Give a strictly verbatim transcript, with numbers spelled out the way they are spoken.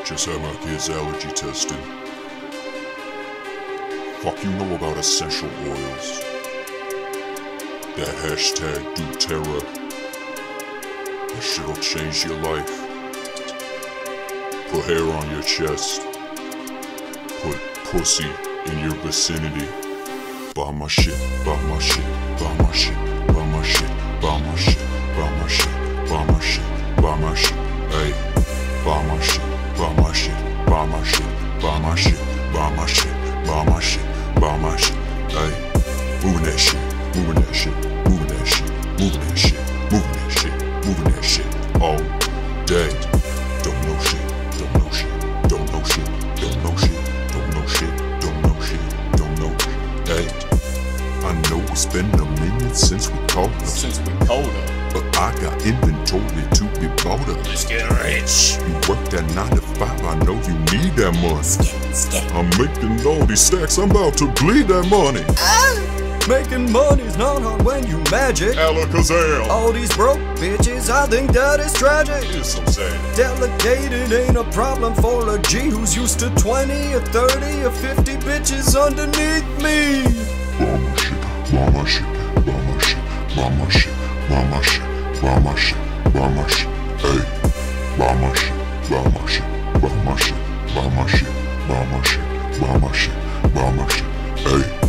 Just had my kids allergy tested. Fuck you know about essential oils. That hashtag doTERRA. That shit'll change your life. Put hair on your chest. Put pussy in your vicinity. Buy my shit, buy my shit, buy my shit, buy my shit, buy my shit, buy my shit, buy my shit, buy my shit, ayy. Buy my shit, buy my shit, buy my shit, buy my shit, buy my shit, buy my shit, buy my shit, ayy. Moving that shit, moving that shit, moving that shit, moving that shit, moving that shit, moving that shit all day. Don't know shit, don't know shit, don't know shit, don't know shit, don't know shit, don't know shit, don't know shit, ayy. I know it's been a minute since we called her. Since we called her. But I got inventory to be bought up. Let's get rich. You work that nine to five, I know you need that money. I'm making all these stacks, I'm about to bleed that money. Ah! Making money's not hard when you magic. Alakazam. All these broke bitches, I think that is tragic. It's so sad. Delegated ain't a problem for a G who's used to twenty or thirty or fifty bitches underneath me. Mama shit, mama shit, mama shit, mama shit, mama shit, mama shit, mama shit, ayy. Mama shit, mama shit, mama shit, mama shit, mama shit, mama shit, mama shit, ayy.